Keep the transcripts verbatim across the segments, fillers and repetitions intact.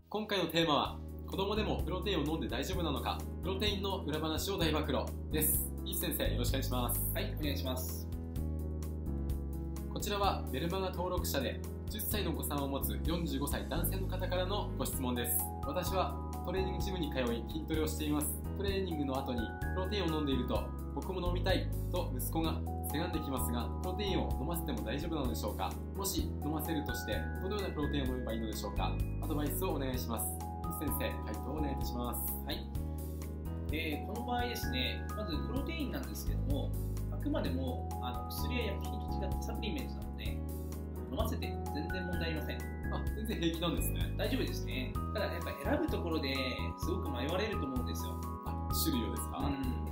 今回のテーマは子供でもプロテインを飲んで大丈夫なのか、プロテインの裏話を大暴露です。いち先生、よろしくお願いします。 はい、お願いします。 こちらはメルマガ登録者でじゅっさいのお子さんを持つよんじゅうごさい男性の方からのご質問です。私はトレーニングジムに通い筋トレをしています。トレーニングの後にプロテインを飲んでいると、僕も飲みたいと息子がせがんできますが、プロテインを飲ませても大丈夫なのでしょうか。もし飲ませるとしてどのようなプロテインを飲めばいいのでしょうか。アドバイスをお願いします。いち先生、回答をお願いいたします。 はい、えー、この場合ですね、まずプロテインなんですけども、あくまでもあの薬や薬品と違ってサプリメントなので、飲ませて全然問題ありません。 あ、全然平気なんですね。 大丈夫ですね。ただやっぱ選ぶところですごく迷われると思うんですよ。 あ、種類をですか。 うん、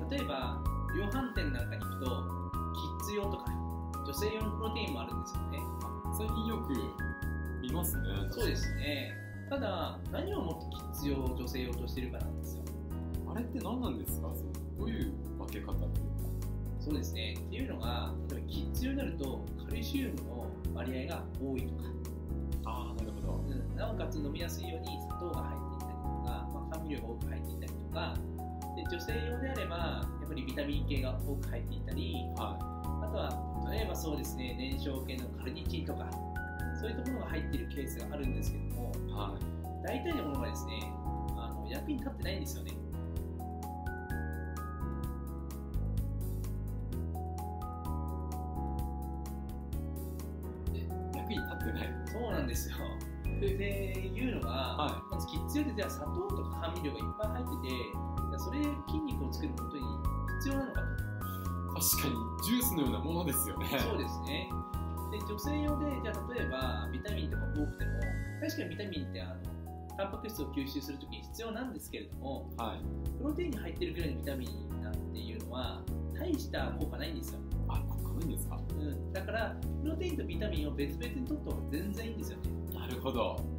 例えば量販店なんかに行くとキッズ用とか女性用のプロテインもあるんですよね。 最近よく見ますね。 そうですね。ただ何をもってキッズ用女性用としてるかなんですよ。 あれって何なんですか。どういう分け方というか。 そうですね。っていうのが、例えばキッズ用になるとカルシウムの割合が多いとか、 ああ、なるほど、 うん、なおかつ飲みやすいように砂糖が入っていたりとか、まあ、甘味料が多く入っていたりとかで、女性用であればやっぱりビタミン系が多く入っていたり、 はい、 あとは例えばそうですね、燃焼系のカルニチンとかそういったものが入っているケースがあるんですけども、 はい、 大体のものがですね、あの役に立ってないんですよね。 役に立ってない。 そうなんですよ。でいうのが、はい、まずキッズ用でじゃあ砂糖とか甘味料がいっぱい入ってて、それ筋肉を作ることに必要なのかと。 確かにジュースのようなものですよね。 そうですね。で女性用でじゃあ例えばビタミンとか多くても、確かにビタミンってあのタンパク質を吸収するときに必要なんですけれども、はい、プロテインに入っているぐらいのビタミンなんていうのは大した効果ないんですよ。 あ、効果ないんですか。 うん、だからプロテインとビタミンを別々に取った方が全然いいんですよね。 なるほど。 うん、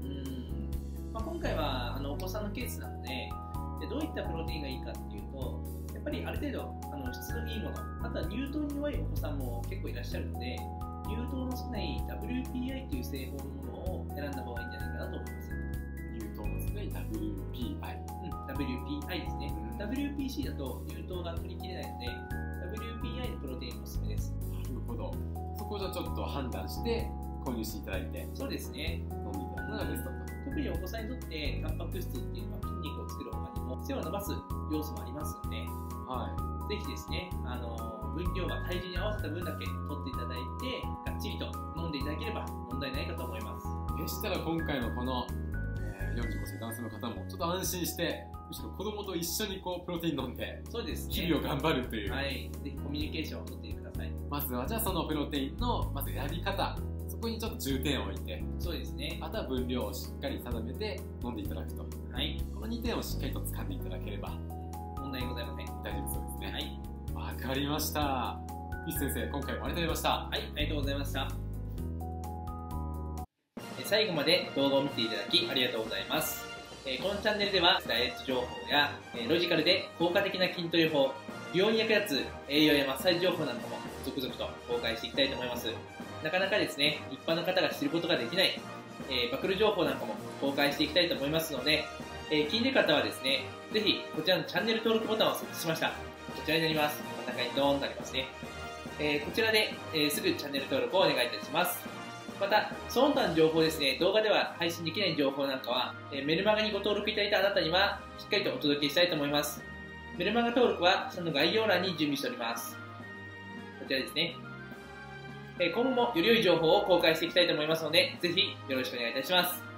まあ、今回はあのお子さんのケースなので、でどういったプロテインがいいかっていうと、やっぱりある程度あの質のいいもの、あとは乳糖に弱いお子さんも結構いらっしゃるので、乳糖の少ない ダブリューピーアイ という製法のものを選んだ方がいいんじゃないかなと思います。 乳糖の少ない ダブリューピーアイ、 うん、ダブリューピーアイ ですね、うん、ダブリューピーシー だと乳糖が取りきれないので ダブリューピーアイ のプロテインおすすめです。 なるほど。そこをじゃあちょっと判断して購入していただいて、 そうですね、 飲んでいただくのがベストと。 特にお子さんにとってタンパク質っていうのは筋肉を作る他にも背を伸ばす要素もありますので、 はい、 ぜひですね、あの分量は体重に合わせた分だけ取っていただいて、がっちりと飲んでいただければ問題ないかと思います。 でしたら今回のこの、えー、よんじゅうごさい男性の方もちょっと安心して、むしろ子供と一緒にこうプロテイン飲んで、 そうですね、 日々を頑張るという、 はい、ぜひコミュニケーションを取ってください。 まずはじゃあそのプロテインのまず選び方、そこにちょっと重点を置いて、 そうですね、 あとは分量をしっかり定めて飲んでいただくと、 はい、 このにてんをしっかりと掴んでいただければ問題ございません。 大丈夫そうですね。 はい、 わかりました。石先生、今回もありがとうございました。 はい、ありがとうございました。最後まで動画を見ていただきありがとうございます。このチャンネルではダイエット情報やロジカルで効果的な筋トレ法、美容に役立つ栄養やマッサージ情報なんかも続々と公開していきたいと思います。なかなかですね、一般の方が知ることができない、えー、暴露情報なんかも公開していきたいと思いますので、えー、気になる方はですね、ぜひこちらのチャンネル登録ボタンを設置しました。こちらになります。真ん中にドーンとありますね。えー、こちらで、えー、すぐチャンネル登録をお願いいたします。また、その他の情報ですね、動画では配信できない情報なんかは、えー、メルマガにご登録いただいたあなたにはしっかりとお届けしたいと思います。メルマガ登録はその概要欄に準備しております。こちらですね。えー、今後もより良い情報を公開していきたいと思いますので、ぜひよろしくお願いいたします。